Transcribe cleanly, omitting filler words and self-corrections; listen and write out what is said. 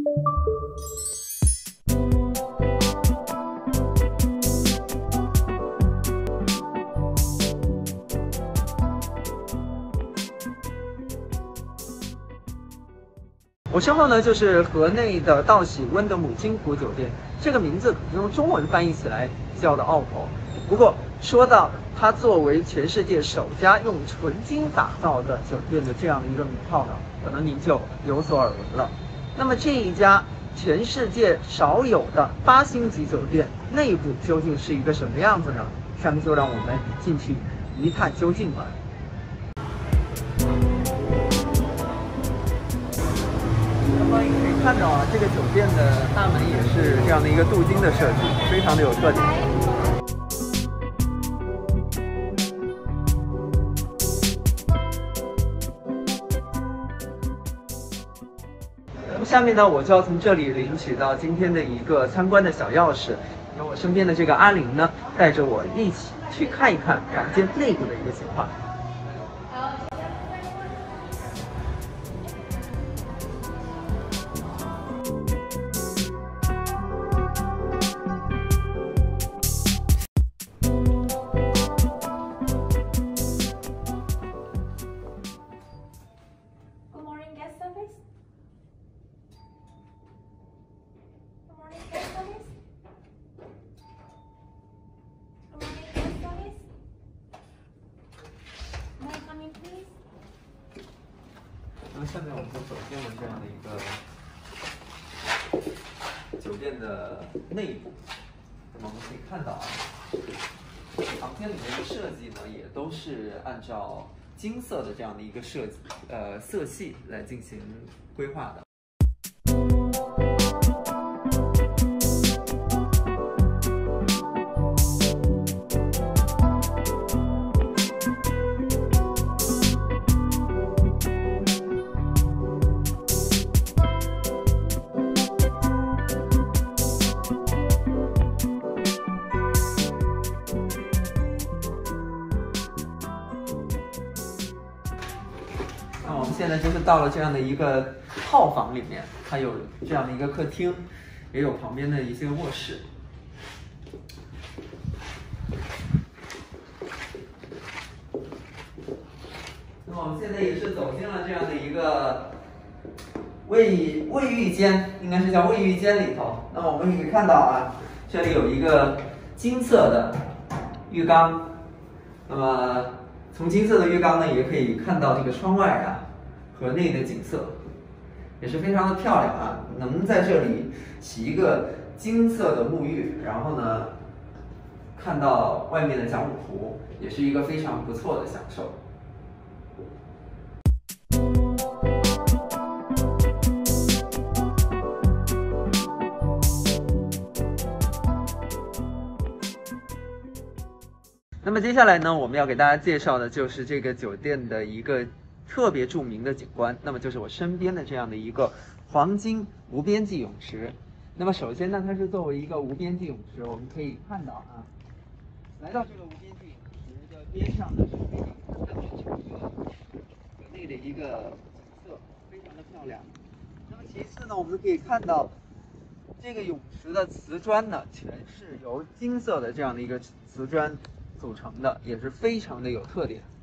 我身后呢就是河内的道喜温德姆金湖酒店，这个名字用中文翻译起来叫的拗口。不过说到它作为全世界首家用纯金打造的酒店的这样的一个名号呢，可能您就有所耳闻了。那么这一家全世界少有的8星级酒店内部究竟是一个什么样子呢？下面就让我们进去一探究竟吧。那么你可以看到啊，这个酒店的大门也是这样的一个镀金的设计，非常的有特点。那么下面呢，我就要从这里领取到今天的一个参观的小钥匙，由我身边的这个阿玲呢，带着我一起去看一看房间内部的一个情况。那么下面我们就走进了这样的一个酒店的内部。那么我们可以看到啊，房间里面的设计呢，也都是按照金色的这样的一个色系来进行规划的。那我们现在就是到了这样的一个套房里面，它有这样的一个客厅，也有旁边的一些卧室。那么我们现在也是走进了这样的一个卫浴间，应该是叫卫浴间里头。那么我们可以看到啊，这里有一个金色的浴缸。那么从金色的浴缸呢，也可以看到这个窗外啊，河内的景色，也是非常的漂亮啊。能在这里洗一个金色的沐浴，然后呢，看到外面的讲武湖，也是一个非常不错的享受。那么接下来呢，我们要给大家介绍的就是这个酒店的一个特别著名的景观，那么就是我身边的这样的一个黄金无边际泳池。那么首先呢，它是作为一个无边际泳池，我们可以看到啊，来到这个无边际泳池的边上呢，是可以看到整个河内的一个景色，非常的漂亮。那么其次呢，我们可以看到这个泳池的瓷砖呢，全是由金色的这样的一个瓷砖组成的，也是非常的有特点。